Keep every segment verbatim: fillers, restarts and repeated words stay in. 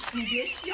你别笑。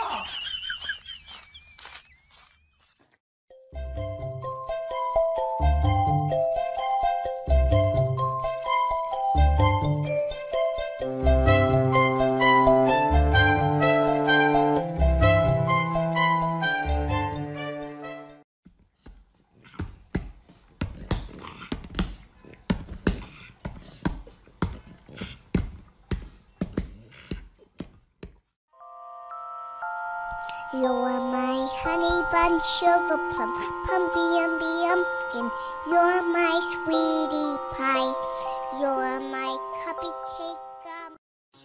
You are my honey bun, sugar plum, pumpy umby umpkin. You're my sweetie pie. You're my cupcake gum.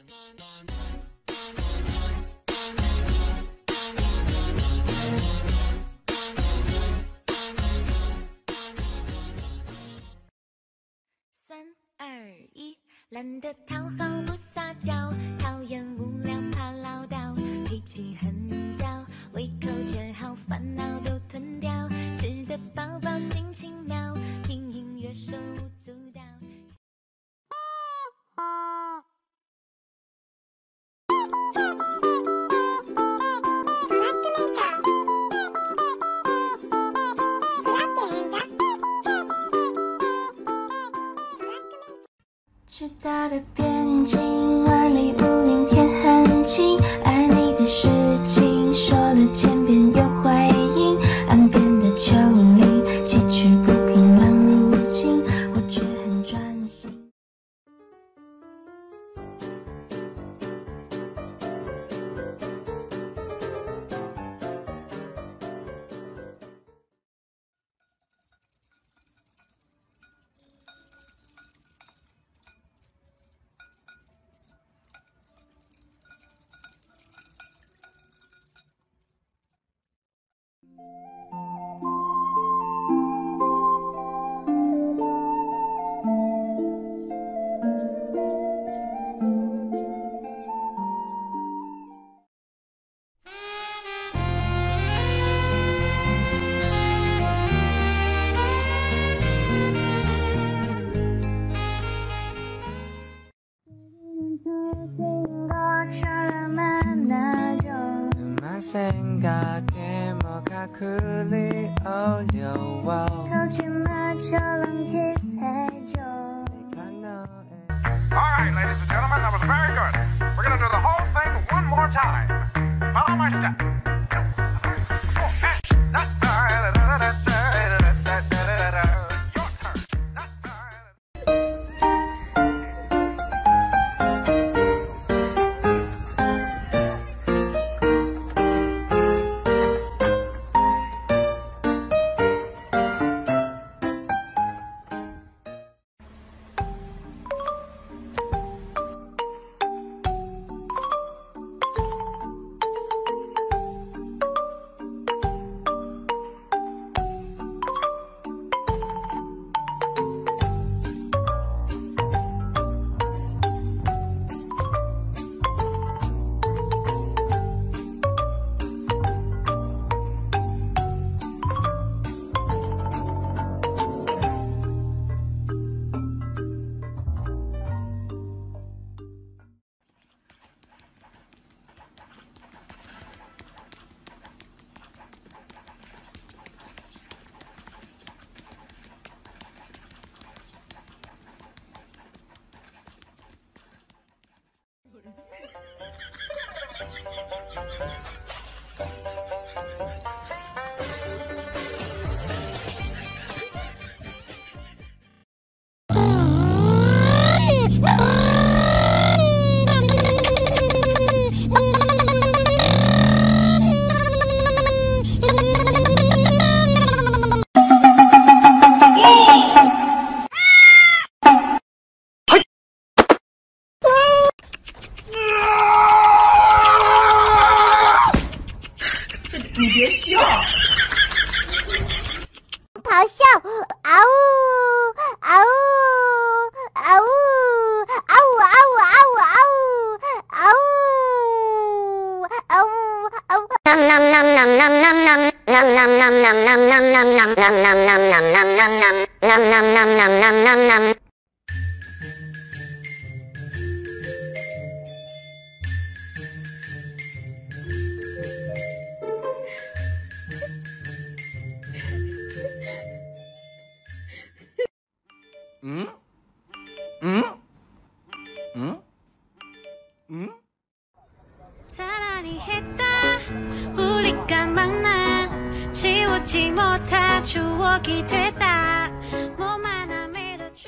三二一，懒得讨好不撒娇，讨厌无聊怕唠叨，脾气很躁，胃口却好，烦恼都吞掉，吃得饱饱心情妙，听音乐手舞足蹈。 直达的边境，万里无云天很晴，爱你的事情说了千遍又回应，岸边的丘陵崎岖不平乱如镜，我却很专心。 생각에 뭐가 그리 어려워 거짓말 처럼 키스해줘. Alright, ladies and gentlemen, that was very good. We're gonna do the whole thing one more time. Follow my step. 嗯。 차라리 했다 우리가 만나 지우지 못할 추억이 됐다 몸 하나 밀어줘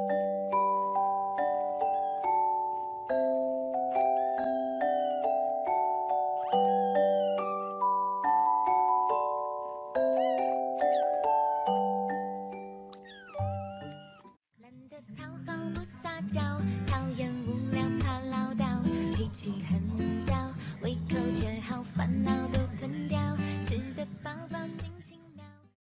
懒得讨好不撒娇，讨厌无聊怕唠叨，脾气很糟，胃口却好，烦恼都吞掉，吃得饱饱心情妙。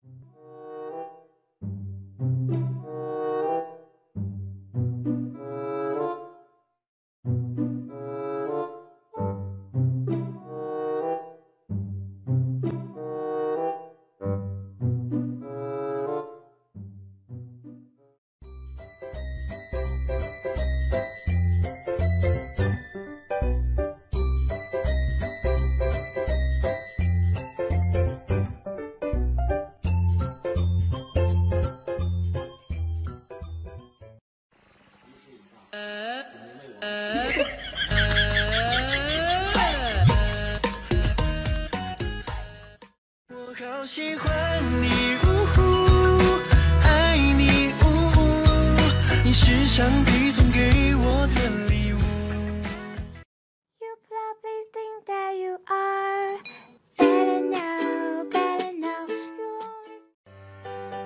我好喜欢你，呜呼，爱你，呜呼，你是上帝送给我的礼物。 You probably think that you are better now, better now. You always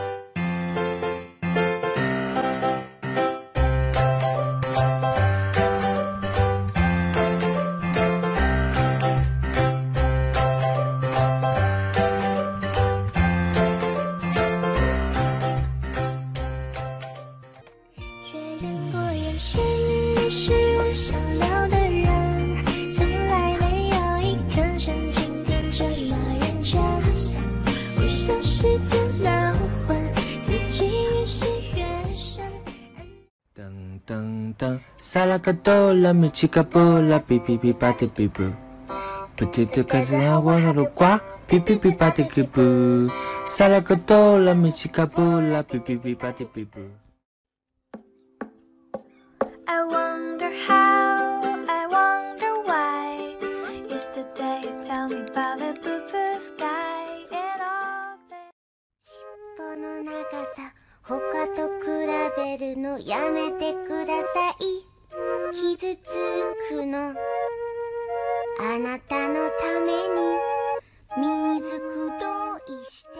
确认过眼神，你是我想要的人，从来没有一个人今天这么认真。我像是个脑混，自己越陷越深。 噔噔噔，萨拉嘎多拉米奇卡布拉比比比巴的比布，不停的开始喊我的瓜，比比比巴的比布，萨拉嘎多拉米奇卡布拉比比比巴的比布。 I wonder how, I wonder why. Yesterday you tell me about the blue blue sky and all that. 尻尾の長さ他と比べるのやめてください傷つくのあなたのために水黒いして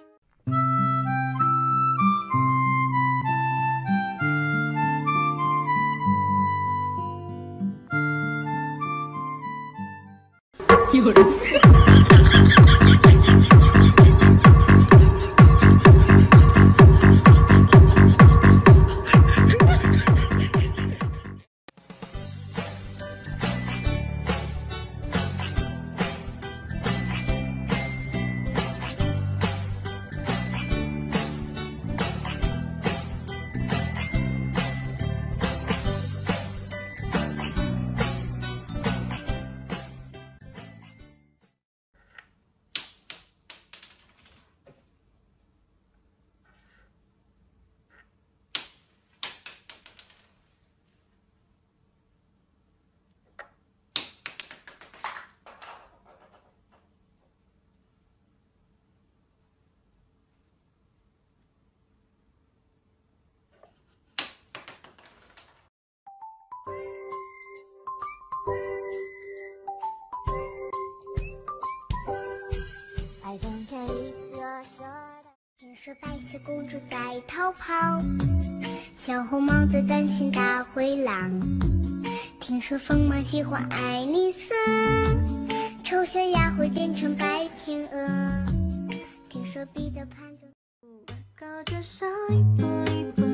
I don't care if you're sure 听说白雪公主在逃跑，小红帽子担心大灰狼。听说疯马喜欢爱丽丝，丑小鸭会变成白天鹅。听说彼得潘就高着手一步一步